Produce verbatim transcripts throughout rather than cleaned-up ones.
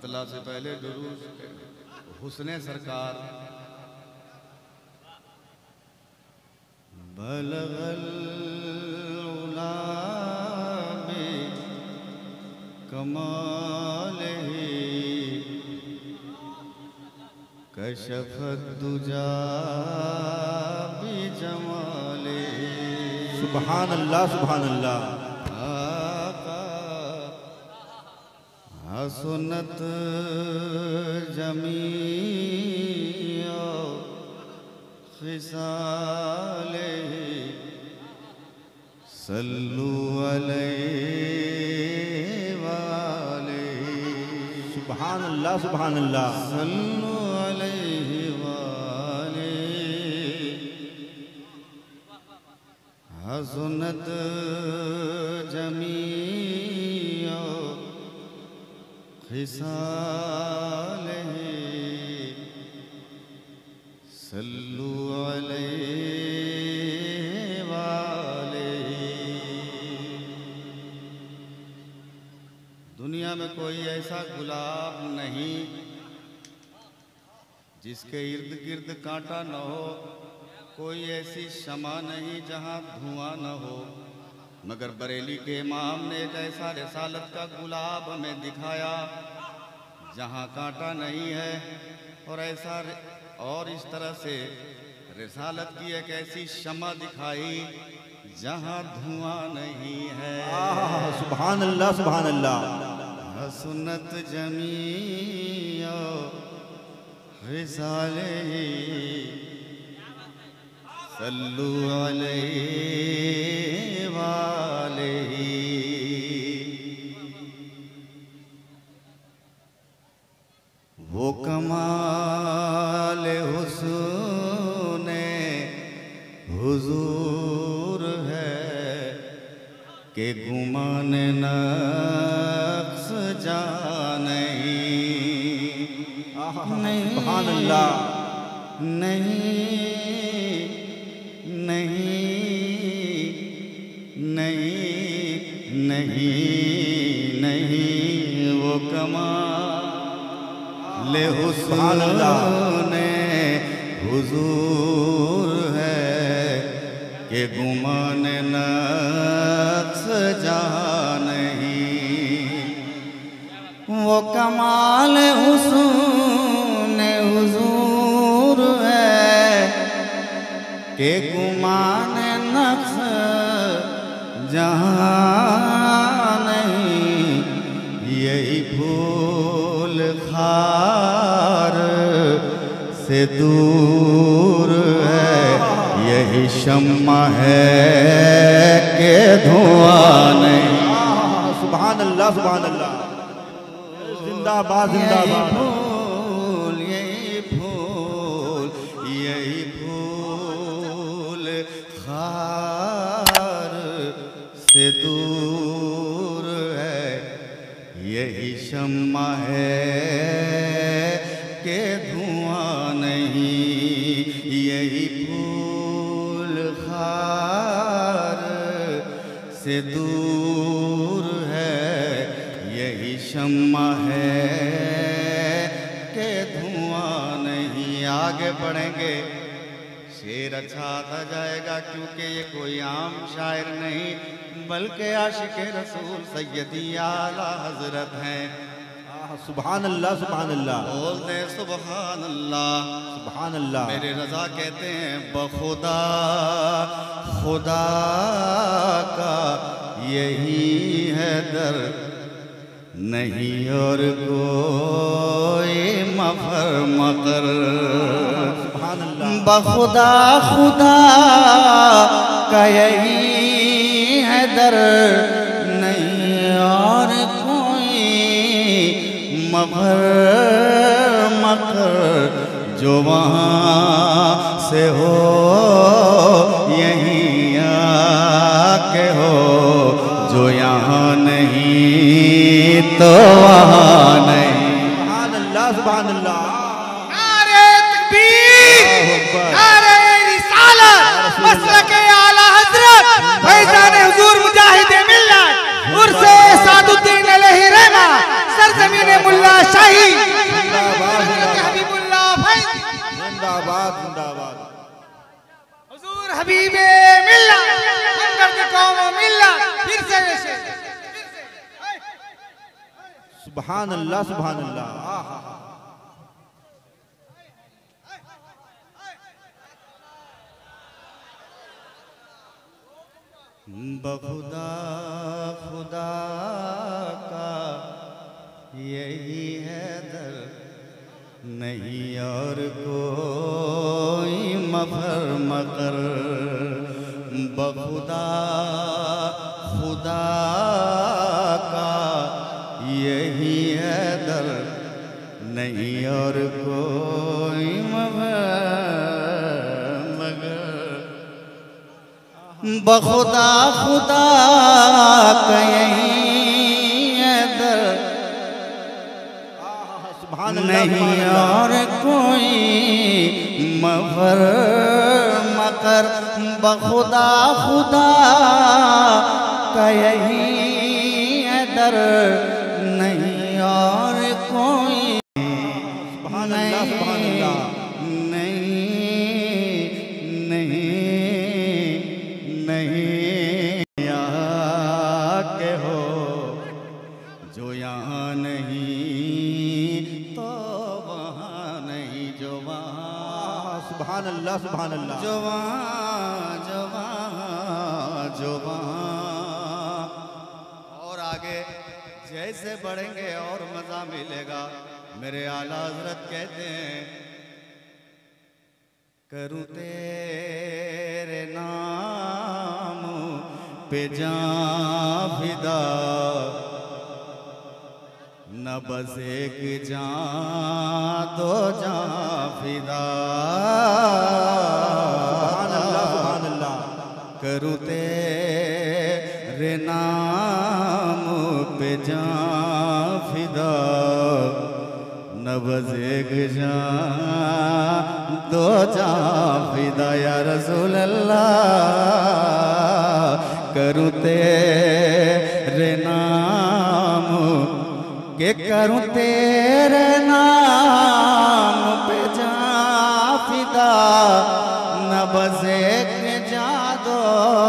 मतला से पहले दुरूद हुस्ने सरकार। बलगल उला में कमाले कशफत दुजा बिजमाले। सुभान अल्लाह सुभान अल्लाह। हसनत जमीओ खिसाले सल्लु अलैहि वाले। सुभान अल्लाह सुभान अल्लाह। सल्लु अलैहि वाले। हसनत जमीओ खिसाले सल्लु अलैहि वाले। दुनिया में कोई ऐसा गुलाब नहीं जिसके इर्द गिर्द कांटा न हो, कोई ऐसी शमा नहीं जहां धुआं न हो, मगर बरेली के इमाम ने एक ऐसा रिसालत का गुलाब हमें दिखाया जहां कांटा नहीं है, और ऐसा और इस तरह से रिसालत की एक ऐसी शमा दिखाई जहां धुआं नहीं है। सुभान अल्लाह सुभान अल्लाह। हसनत जमीओ रिसाले सल्लु अलैहि वाले। वो कमाल हुस्ने हुजूर है कि गुमान नक्स जाने। सुभान अल्लाह। नहीं नहीं नहीं नहीं नहीं वो कमाल हुस्ने हुजूर है कि गुमान नक्स जहां नहीं। वो कमाल हुस्ने हुजूर है कि गुमान नक्स जहां नहीं। यही फूल खार से दूर है, यही शम्मा है कि धुआं नहीं। सुभान अल्लाह सुभान अल्लाह। जिंदाबाद जिंदाबाद। फूल यही फूल यही फूल खार से दूर है, यही शम्मा है कि धुआं नहीं। यही फूल खार से दूर है, यही शम्मा है कि धुआं नहीं। आगे बढ़ेंगे, शेर अच्छा आता जाएगा क्योंकि ये कोई आम शायर नहीं बल्कि आशिक रसूल सैयदी आला हजरत हैं। सुभान अल्लाह सुभान अल्लाह। बोलते सुभान अल्लाह सुभान अल्लाह। मेरे रजा कहते हैं बखुदा खुदा का यही है दर, नहीं और कोई मफर मकर। सुभान अल्लाह। बखुदा खुदा का यही है दर, नहीं और कोई मफर मकर। जो वहाँ से हो यहीं आके हो, जो यहाँ नहीं तो वहाँ नहीं। सुभान अल्लाह सुभान अल्लाह। नारे तकबीर, नारे रिसालत, मसलक आला हजरत फैज़ान हुजूर मुजाहिद मिल्लत उर्से सादुद्दीन अलैहि रहमा सरजमीन मुल्ला शाही सुभान अल्लाह सुभान अल्लाह। आहा बखुदा खुदा का यही है दर, नहीं और कोई मफर मकर। बखुदा खुदा का यही है दर, नहीं और कोई मफर मगर। बखुदा खुदा का यही है दर, सुभान अल्लाह नहीं और कोई मफर मकर। बखुदा खुदा का यही है दर, नहीं और कोई। सुभान अल्लाह सुभान अल्लाह। नहीं नहीं नहीं यहाँ के हो जो यहाँ नहीं तो वहाँ नहीं, जो वहाँ सुभान अल्लाह सुभान अल्लाह। जो वहाँ जो वहाँ जो वहाँ। और आगे जैसे बढ़ेंगे और मजा मिलेगा। मेरे आला हजरत कहते हैं, करूँ तेरे नाम पे जान फिदा, न बस एक जान दो जान फिदा। सुभान अल्लाह सुभान अल्लाह। करूँ तेरे नाम पे जान फिदा, न बस एक जान दो जान फिदा। या रसूल अल्लाह करूँ तेरे नाम के, करूँ तेरे नाम पे जान फिदा, न बस एक जान दो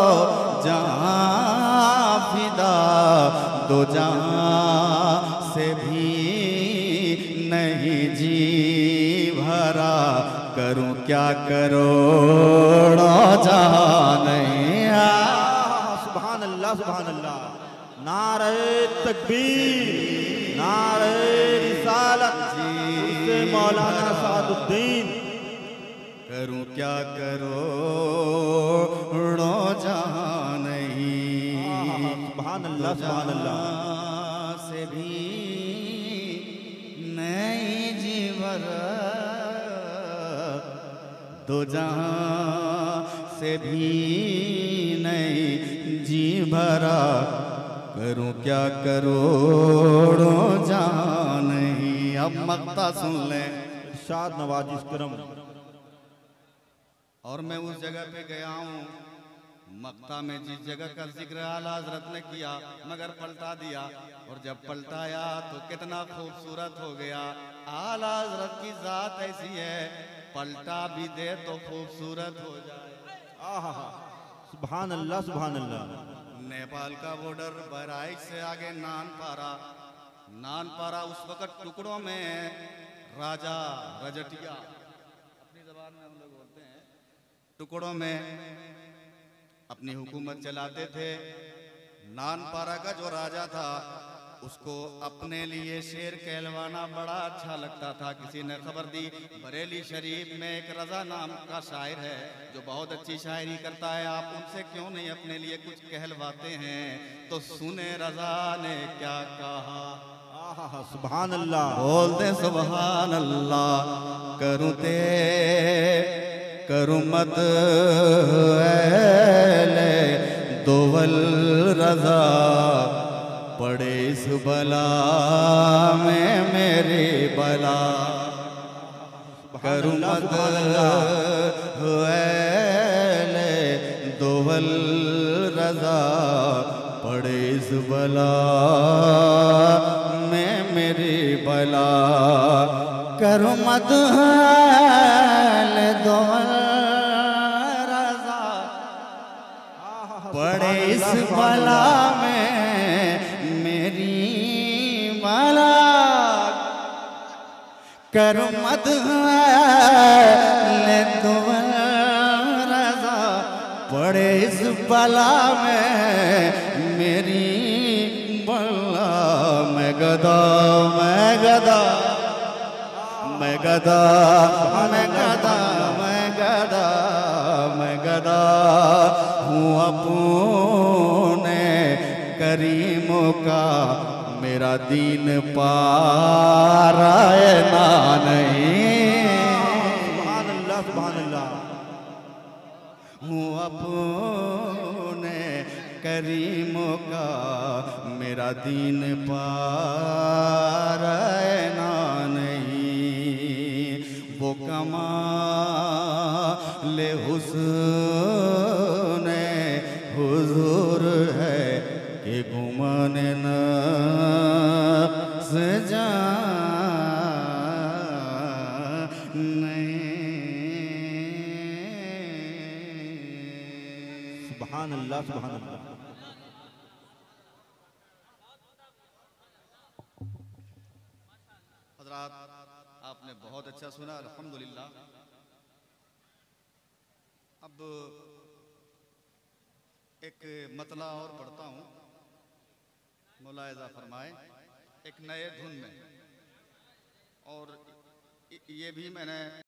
जान फिदा। दो जान से भी नहीं जी भरा, करूं क्या करोड़ों जान नहीं। सुभान अल्लाह सुभान अल्लाह। नारे तकबीर, नारे रिसालत से मौलाना सादुद्दीन। करूं क्या करोड़ों जान नहीं। सुभान अल्लाह सुभान अल्लाह। से भी नहीं जी भरा, दो जहां से भी नहीं जी भरा। करूं क्या करोड़ों जान नहीं। अब मक्ता सुन लें। इरशाद नवाजिश करम। और मैं उस जगह पे गया हूँ मक्ता में, जिस जगह का जिक्र आला हजरत ने किया मगर पलटा दिया। और जब पलटाया तो कितना खूबसूरत हो गया। आला हजरत की जात ऐसी है, पलटा भी दे तो खूबसूरत हो जाए। आहा सुभान अल्लाह सुभान अल्लाह। नेपाल का बॉर्डर बहराइच से आगे नानपारा। नानपारा उस वक्त टुकड़ों में राजा रजटिया, अपनी जबान में हम लोग बोलते हैं, टुकड़ों में अपनी हुकूमत चलाते थे। नानपारा का जो राजा था उसको अपने लिए शेर कहलवाना बड़ा अच्छा लगता था। किसी ने खबर दी, बरेली शरीफ में एक रजा नाम का शायर है जो बहुत अच्छी शायरी करता है, आप उनसे क्यों नहीं अपने लिए कुछ कहलवाते हैं। तो सुने रजा ने क्या कहा। आहा सुभान अल्लाह। बोलते सुभान अल्लाह। करूँ ते करूँ मत ऐले दोवल रजा, पड़े इस बला में मेरी बला। करूँ मत ऐले दोवल रजा, पड़े इस बला में मेरी बला। करूँ मत ऐले दोवल रजा, पड़े इस बला में मेरी बला। कर मत ले तुम रजा पड़े इस बला में मेरी बला मैं गदा मैं गदा मैं गदा मैं गदा मैं गदा मैं गदा हूँ अपने करीमों का मेरा दीन पारायना नहीं। सुभान अल्लाह सुभान अल्लाह। हूँ अपने करीमों का मेरा दीन पारायना नहीं। वो कमाल हुस्न हुजूर है कि गुमान नफ्स जाने। सुभान अल्लाह सुभान अल्लाह। हज़रात आपने बहुत अच्छा सुना, अल्हम्दुलिल्लाह। अब एक मतला और पढ़ता हूँ, मुलाहिज़ा फरमाएं, एक नए धुन में। और ये भी मैंने